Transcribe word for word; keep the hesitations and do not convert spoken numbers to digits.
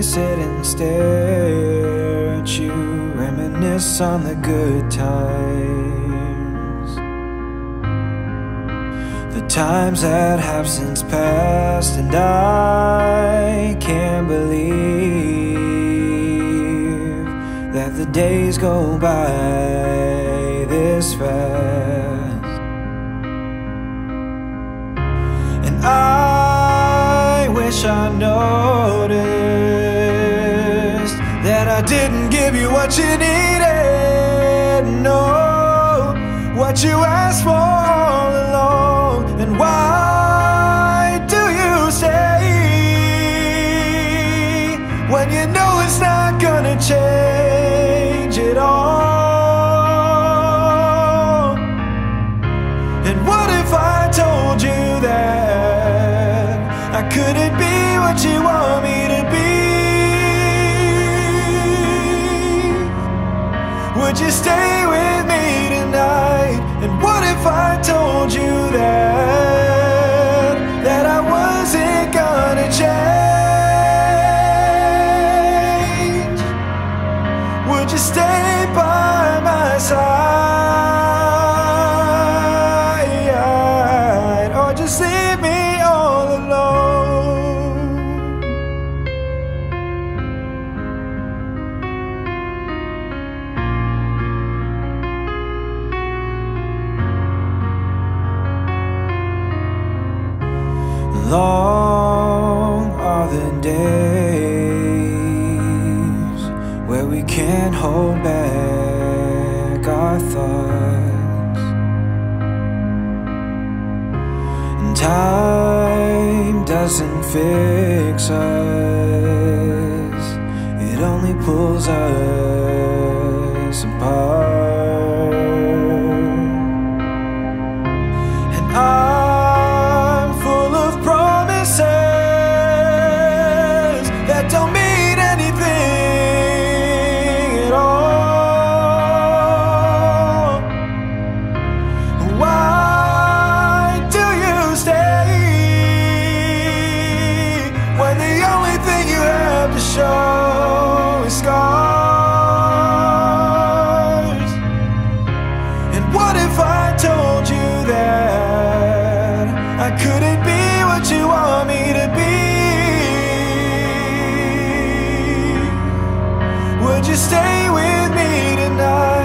sit and stare at you, reminisce on the good times, the times that have since passed. And I can't believe that the days go by this fast. And I wish I noticed that I didn't give you what you needed, no, what you asked for all along. And why do you stay when you know it's not gonna change at all? And what if I told you that I couldn't be what you want me to be? Would you stay with me tonight? And what if I told you that That I wasn't gonna change? Would you stay by my side, or just leave me all alone? Long are the days where we can't hold back our thoughts, and time doesn't fix us, it only pulls us apart. And I'm full of promises that don't mean anything at all. Why do you stay when the only thing you have to show is scars? And what if I told you that I couldn't be what you want me to be? Would you stay with me tonight?